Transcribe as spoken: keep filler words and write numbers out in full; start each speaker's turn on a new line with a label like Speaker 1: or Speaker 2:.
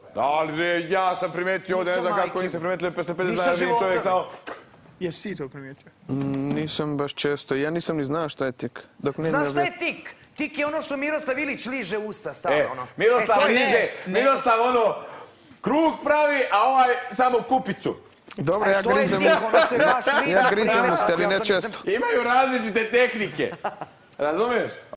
Speaker 1: Da, ali ja sam primetio ovdje, ne znam kako niste primetili, pa ste pedeset dana vidim čovjek samo...
Speaker 2: Jesi ti to primijetio?
Speaker 3: Nisam baš često, ja nisam ni znao šta je tik.
Speaker 4: Znaš šta je tik? Tik je ono što Miroslav Ilić liže usta, stalno ono.
Speaker 1: Miroslav liže, Miroslav ono, krug pravi, a ovaj samo kupicu.
Speaker 3: Dobro, ja grizem ja grizem usta, ali ne često.
Speaker 1: Imaju različite tehnike, razumiješ?